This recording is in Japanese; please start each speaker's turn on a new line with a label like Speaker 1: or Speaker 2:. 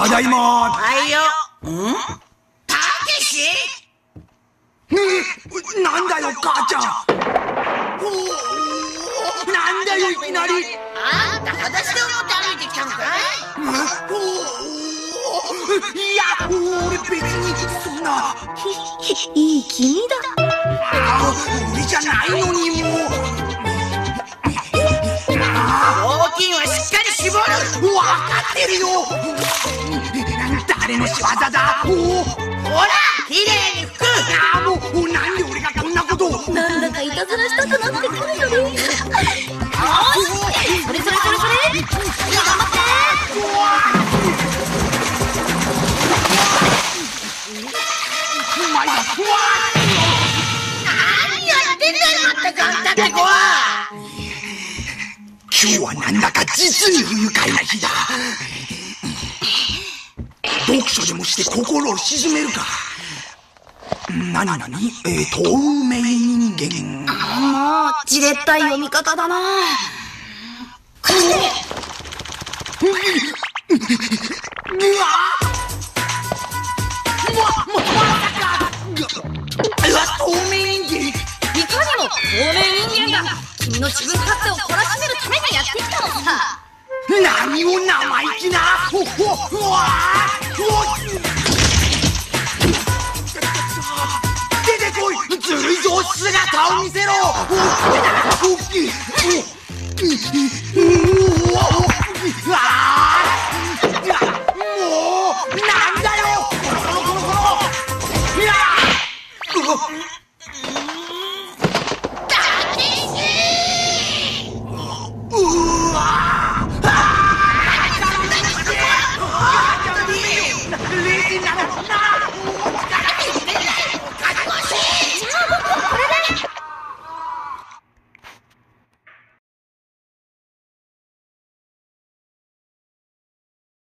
Speaker 1: ただいま。
Speaker 2: はいよ。たけし？
Speaker 1: なんだよ母ちゃん。なんだよいきなり。
Speaker 2: あんた裸足で歩いてきたのかい？
Speaker 1: いや俺別にそんな。
Speaker 3: いい君だ。
Speaker 1: 俺じゃないのにもう。
Speaker 2: 大きいはしっかり絞る。
Speaker 1: 分かってるよ。誰の仕業だ。
Speaker 2: ほらきれいに拭く。
Speaker 1: もうなんで俺がこんなことを。
Speaker 3: なんだかいたずらしたくなってくるよね。よし、それ。頑張って。
Speaker 1: うまいだ。
Speaker 2: 何やってんだよまったくあんたって子は。
Speaker 1: 今日はなんだか実に不愉快な日だ。読書でもして心を鎮めるか。透明人間。
Speaker 3: もうじれったい読み方だな。貸して。
Speaker 1: 透明人間。
Speaker 3: いかにも透明人間が君の自分勝手を懲らしめるためにやってきたのさ。
Speaker 1: 何を生意気な。出てこい。ずるいぞ姿を見せろ。